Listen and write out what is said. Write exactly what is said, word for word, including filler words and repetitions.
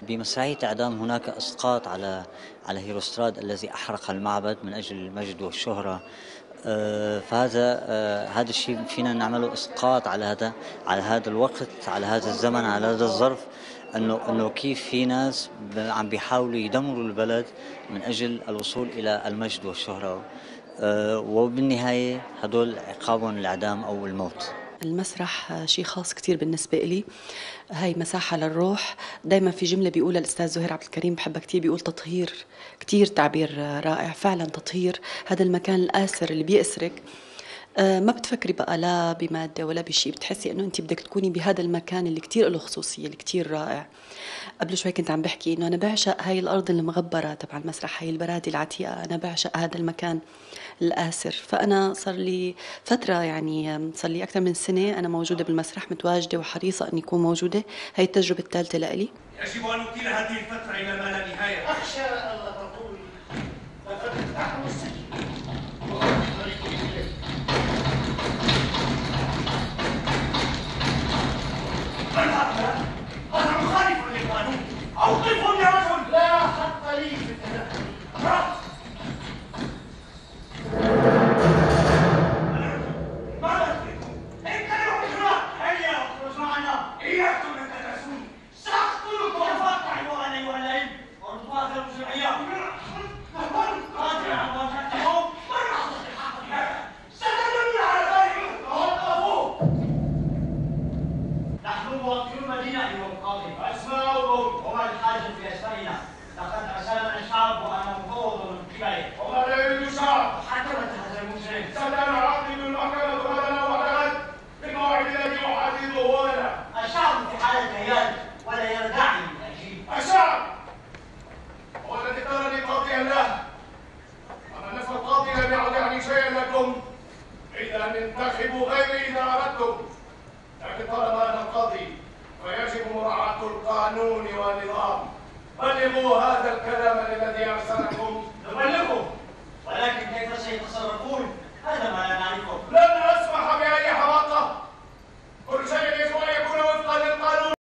بمسرحية إعدام هناك إسقاط على على هيروستراد الذي أحرق المعبد من أجل المجد والشهرة. آه، فهذا آه، هذا الشيء فينا نعمله إسقاط على هذا على هذا الوقت، على هذا الزمن، على هذا الظرف، انه انه كيف في ناس عم بيحاولوا يدمروا البلد من اجل الوصول الى المجد والشهرة، آه، وبالنهاية هدول عقابهم الإعدام أو الموت. المسرح شيء خاص كتير بالنسبة إلي، هاي مساحة للروح. دايما في جملة بيقولها الأستاذ زهير عبد الكريم بحبها كتير، بيقول تطهير. كتير تعبير رائع فعلا، تطهير هذا المكان الآسر اللي بيأسرك. آه، ما بتفكري بقى لا بمادة ولا بشيء، بتحسي انه انت بدك تكوني بهذا المكان اللي كتير له خصوصية، اللي كتير رائع. قبل شوي كنت عم بحكي انه انا بعشق هاي الارض المغبرة تبع المسرح، هاي البرادي العتيقة، انا بعشق هذا المكان الآسر. فانا صار لي فترة، يعني صار لي اكثر من سنة انا موجودة بالمسرح، متواجدة وحريصة اني اكون موجودة. هاي التجربة الثالثة لإلي. يجب ان نطيل هذه الفترة الى ما لا نهاية. اخشى الله تقول لقد تحرم السجن. هذا مخالف للقانون. اوقفهم يا رجل. لا حق لي في التدخل. ماذا تريدون؟ انقلعوا بسرعة. هيا اخرج معنا. اياكم ان تدرسوني. ساقتلكم وفاقع ايها ايها اللئيم. وانتظروا شرعية. قادر على مواجهتهم. من لحظة الحق هذا ستدلني على ذلك. توقفوا. نحن مواطنو المدينة أيها القاضي. أسماؤكم وما الحاجة في أسمائنا؟ لقد أسالنا الشعب وأنا مفوض من قبله. وما لا يريد الشعب. حكمت هذا المجرم. ستنعقد المحكمة غدا وغدا بالموعد الذي يحدده لنا. الشعب في حالة هياج ولا يرى داعي للتأجيل. الشعب هو الذي اختارني قاضيا له. أما نفس القاضي لم يعد يعني شيئا لكم. إذا انتخبوا غيري إذا أردتم. لكن طالما أنا القاضي فيجب مراعاة القانون والنظام. بلغوا هذا الكلام الذي أرسل